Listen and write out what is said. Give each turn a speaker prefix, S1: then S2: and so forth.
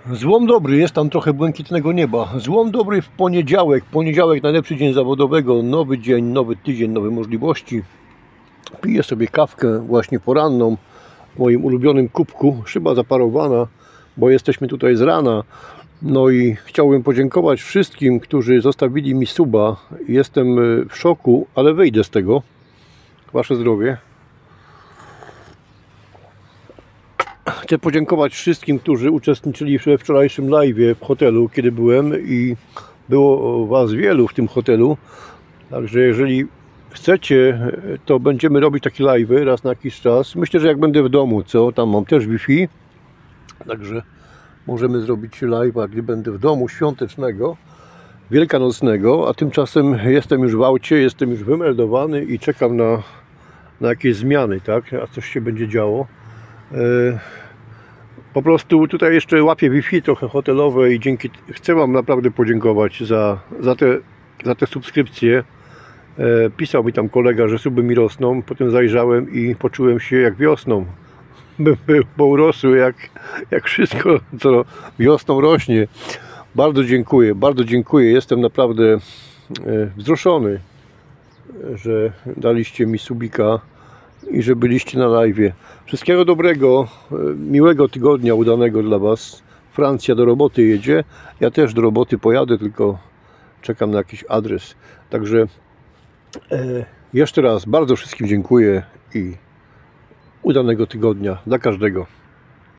S1: Złom dobry, jest tam trochę błękitnego nieba. Złom dobry w poniedziałek. Poniedziałek najlepszy dzień zawodowego. Nowy dzień, nowy tydzień, nowe możliwości. Piję sobie kawkę właśnie poranną w moim ulubionym kubku. Szyba zaparowana, bo jesteśmy tutaj z rana. No i chciałbym podziękować wszystkim, którzy zostawili mi suba. Jestem w szoku, ale wyjdę z tego. Wasze zdrowie. Chcę podziękować wszystkim, którzy uczestniczyli we wczorajszym live'ie w hotelu, kiedy byłem, i było was wielu w tym hotelu. Także jeżeli chcecie, to będziemy robić takie live'y raz na jakiś czas. Myślę, że jak będę w domu, tam mam też Wi-Fi, także możemy zrobić live'a, gdy będę w domu, świątecznego, wielkanocnego, a tymczasem jestem już w aucie, jestem już wymeldowany i czekam na jakieś zmiany, tak? A coś się będzie działo. Po prostu tutaj jeszcze łapię Wi-Fi trochę hotelowe i chcę wam naprawdę podziękować za te subskrypcje. Pisał mi tam kolega, że suby mi rosną, potem zajrzałem i poczułem się jak wiosną, bo urosły jak wszystko, co wiosną rośnie. Bardzo dziękuję, jestem naprawdę wzruszony, że daliście mi subika i że byliście na live'ie. Wszystkiego dobrego, miłego tygodnia udanego dla was. Francja do roboty jedzie, ja też do roboty pojadę, tylko czekam na jakiś adres. Także jeszcze raz bardzo wszystkim dziękuję i udanego tygodnia dla każdego.